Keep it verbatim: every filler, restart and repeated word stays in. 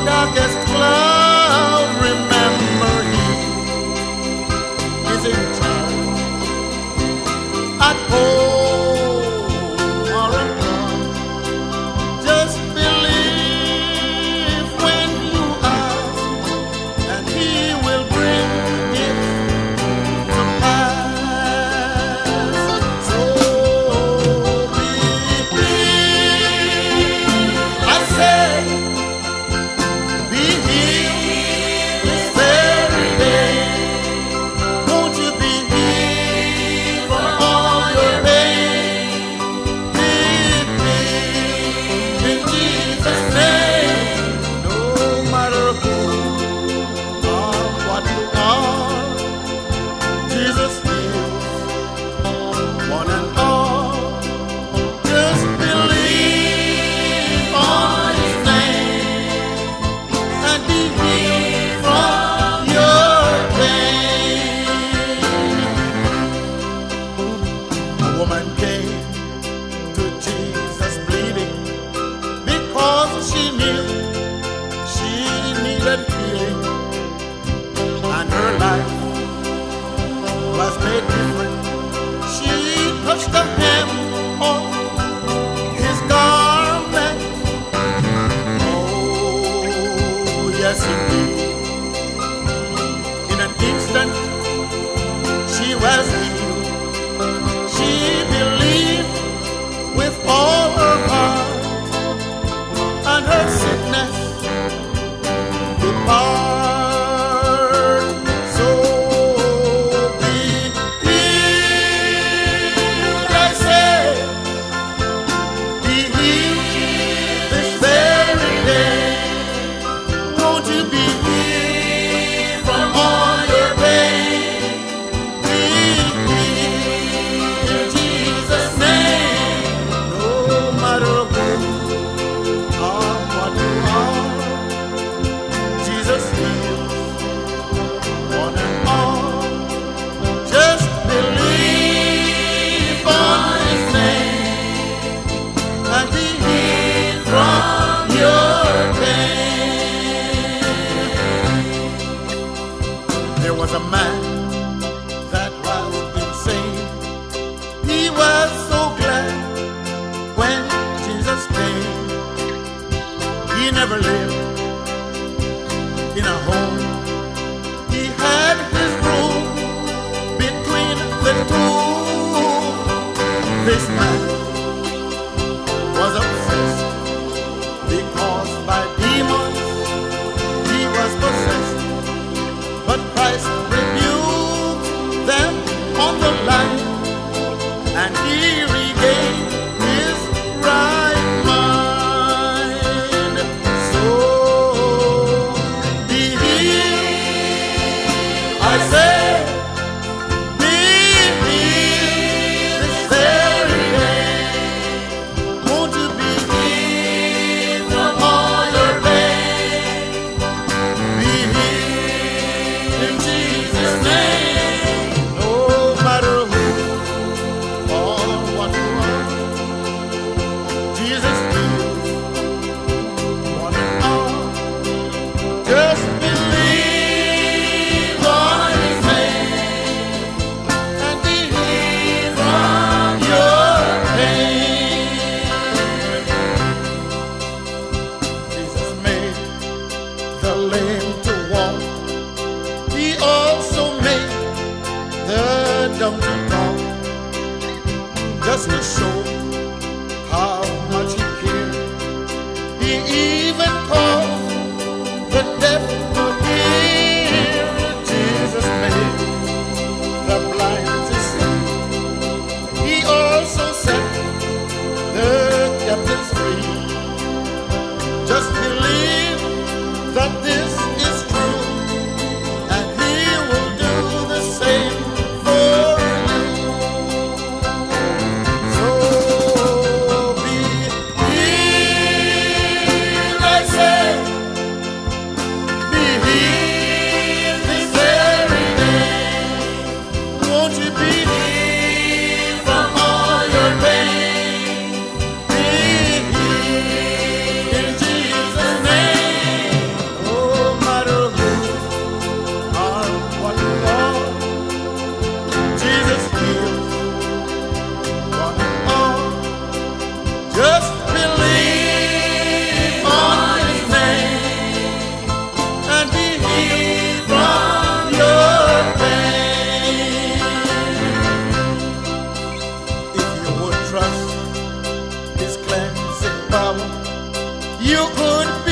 darkest cloud, remember He is in charge. At home or abroad, just believe when you ask, and He will bring it to pass. So believe, I say, be healed this very day. Won't you be healed from all your pain? Believe in Jesus' name. No matter who or what you are, Jesus heals one and all. Just believe on His name and be healed from your pain. A woman came to Jesus bleeding because she knew she needed healing, and her life was made different. She touched the hem of His garment. Oh, yes, indeed. In an instant, she was healed. She believed with all her heart, and her sickness depart. So be healed, I say, be healed this very day. Won't you be healed from all your pain? Be healed in Jesus' name. No matter who or what you are, Jesus heals one and all. Just believe on His name and be healed from your pain. There was a man that was insane. He was so glad when Jesus came. He never lived in a home. He had his room between the two. This man was obsessed because by demons he was possessed. But Christ rebuked them on the line, and he regained his right mind. So be healed, I say, be healed this very day. You could